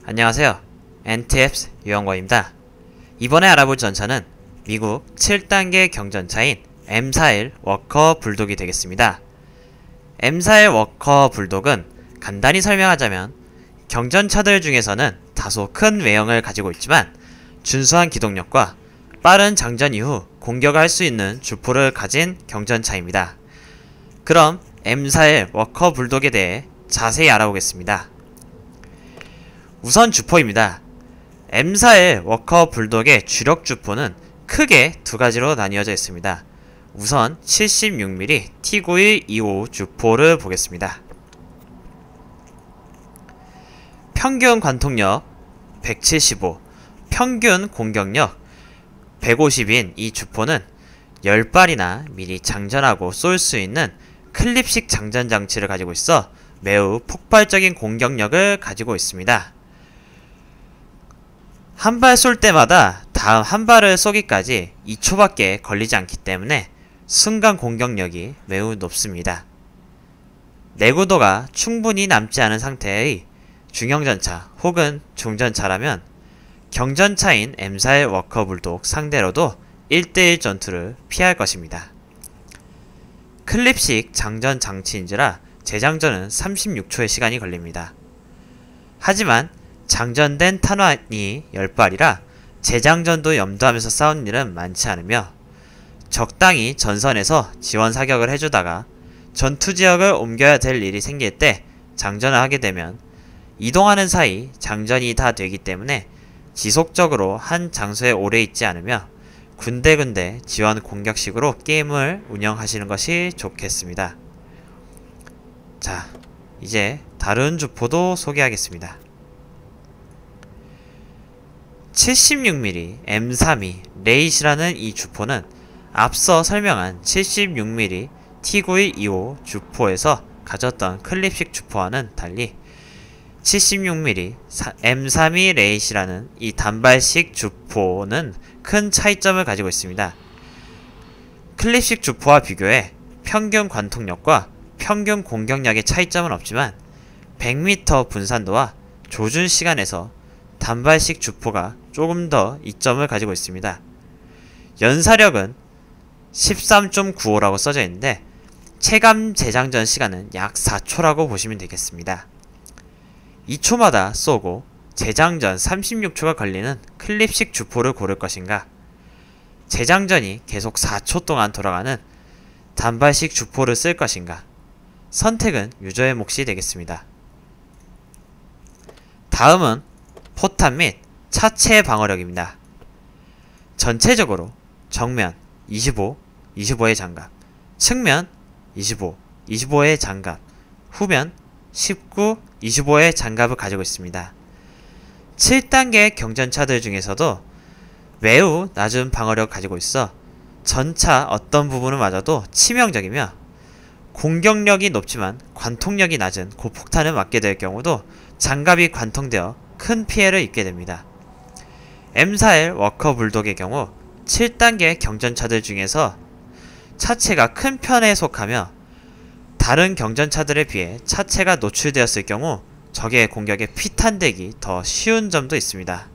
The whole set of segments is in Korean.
안녕하세요. NTFs 유영권입니다. 이번에 알아볼 전차는 미국 7단계 경전차인 M41 워커 불독이 되겠습니다. M41 워커 불독은 간단히 설명하자면 경전차들 중에서는 다소 큰 외형을 가지고 있지만 준수한 기동력과 빠른 장전 이후 공격을 할 수 있는 주포를 가진 경전차입니다. 그럼 M41 워커 불독에 대해 자세히 알아보겠습니다. 우선 주포입니다. M41 워커 불독의 주력 주포는 크게 두 가지로 나뉘어져 있습니다. 우선 76mm T9125 주포를 보겠습니다. 평균 관통력 175, 평균 공격력 150인 이 주포는 10발이나 미리 장전하고 쏠 수 있는 클립식 장전 장치를 가지고 있어 매우 폭발적인 공격력을 가지고 있습니다. 한 발 쏠 때마다 다음 한 발을 쏘기까지 2초밖에 걸리지 않기 때문에 순간 공격력이 매우 높습니다. 내구도가 충분히 남지 않은 상태의 중형전차 혹은 중전차라면 경전차인 M41 워커 불독 상대로도 1대1 전투를 피할 것입니다. 클립식 장전 장치인지라 재장전은 36초의 시간이 걸립니다. 하지만 장전된 탄환이 10발이라 재장전도 염두하면서 싸우는 일은 많지 않으며 적당히 전선에서 지원 사격을 해주다가 전투지역을 옮겨야 될 일이 생길 때 장전을 하게 되면 이동하는 사이 장전이 다 되기 때문에 지속적으로 한 장소에 오래 있지 않으며 군데군데 지원 공격식으로 게임을 운영하시는 것이 좋겠습니다. 자, 이제 다른 주포도 소개하겠습니다. 76mm M32 레이시라는 이 주포는 앞서 설명한 76mm T9125 주포에서 가졌던 클립식 주포와는 달리 76mm M32 레이시라는 이 단발식 주포는 큰 차이점을 가지고 있습니다. 클립식 주포와 비교해 평균 관통력과 평균 공격력의 차이점은 없지만 100m 분산도와 조준 시간에서 단발식 주포가 조금 더 이점을 가지고 있습니다. 연사력은 13.95라고 써져 있는데 체감 재장전 시간은 약 4초라고 보시면 되겠습니다. 2초마다 쏘고 재장전 36초가 걸리는 클립식 주포를 고를 것인가, 재장전이 계속 4초 동안 돌아가는 단발식 주포를 쓸 것인가, 선택은 유저의 몫이 되겠습니다. 다음은 포탄 및 차체 방어력입니다. 전체적으로 정면 25, 25의 장갑, 측면 25, 25의 장갑, 후면 19, 25의 장갑을 가지고 있습니다. 7단계 경전차들 중에서도 매우 낮은 방어력을 가지고 있어 전차 어떤 부분을 맞아도 치명적이며 공격력이 높지만 관통력이 낮은 고폭탄을 맞게 될 경우도 장갑이 관통되어 큰 피해를 입게 됩니다. M41 워커 불독의 경우 7단계 경전차들 중에서 차체가 큰 편에 속하며 다른 경전차들에 비해 차체가 노출되었을 경우 적의 공격에 피탄되기 더 쉬운 점도 있습니다.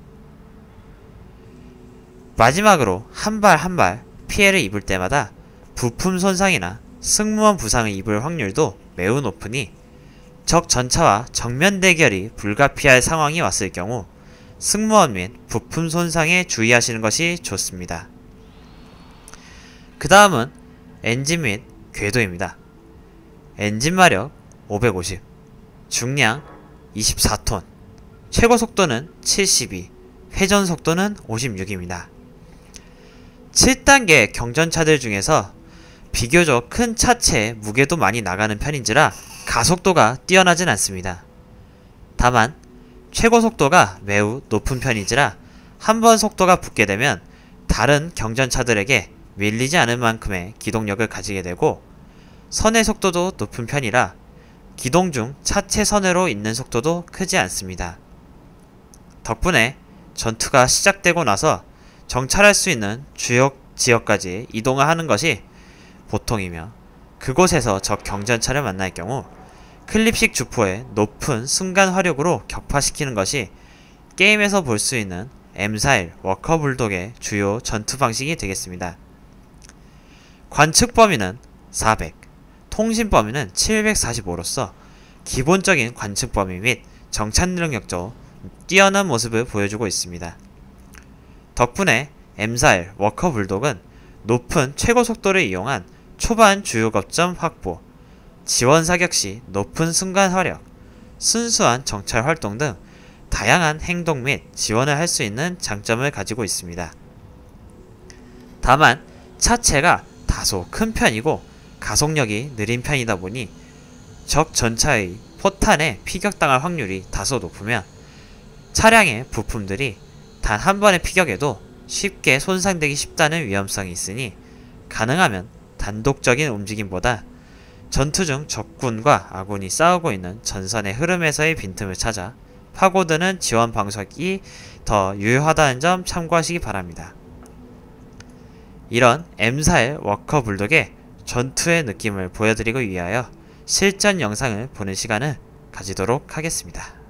마지막으로 한 발 한 발 피해를 입을 때마다 부품 손상이나 승무원 부상을 입을 확률도 매우 높으니 적 전차와 정면 대결이 불가피할 상황이 왔을 경우 승무원 및 부품 손상에 주의하시는 것이 좋습니다. 그 다음은 엔진 및 궤도입니다. 엔진 마력 550, 중량 24톤, 최고 속도는 72, 회전 속도는 56입니다. 7단계 경전차들 중에서 비교적 큰 차체에 무게도 많이 나가는 편인지라 가속도가 뛰어나진 않습니다. 다만 최고 속도가 매우 높은 편인지라 한번 속도가 붙게 되면 다른 경전차들에게 밀리지 않을 만큼의 기동력을 가지게 되고 선의 속도도 높은 편이라 기동 중 차체 선회로 있는 속도도 크지 않습니다. 덕분에 전투가 시작되고 나서 정찰할 수 있는 주요 지역까지 이동을 하는 것이 보통이며 그곳에서 적 경전차를 만날 경우 클립식 주포의 높은 순간 화력으로 격파시키는 것이 게임에서 볼 수 있는 M41 워커 불독의 주요 전투 방식이 되겠습니다. 관측 범위는 400, 통신 범위는 745로서 기본적인 관측 범위 및 정찰 능력도 뛰어난 모습을 보여주고 있습니다. 덕분에 M41 워커 불독은 높은 최고 속도를 이용한 초반 주요 거점 확보, 지원 사격 시 높은 순간 화력, 순수한 정찰 활동 등 다양한 행동 및 지원을 할 수 있는 장점을 가지고 있습니다. 다만 차체가 다소 큰 편이고 가속력이 느린 편이다 보니 적 전차의 포탄에 피격당할 확률이 다소 높으며 차량의 부품들이 단 한 번의 피격에도 쉽게 손상되기 쉽다는 위험성이 있으니 가능하면 단독적인 움직임보다 전투 중 적군과 아군이 싸우고 있는 전선의 흐름에서의 빈틈을 찾아 파고드는 지원 방식이 더 유효하다는 점 참고하시기 바랍니다. 이런 M41 워커 불독의 전투의 느낌을 보여드리기 위하여 실전 영상을 보는 시간을 가지도록 하겠습니다.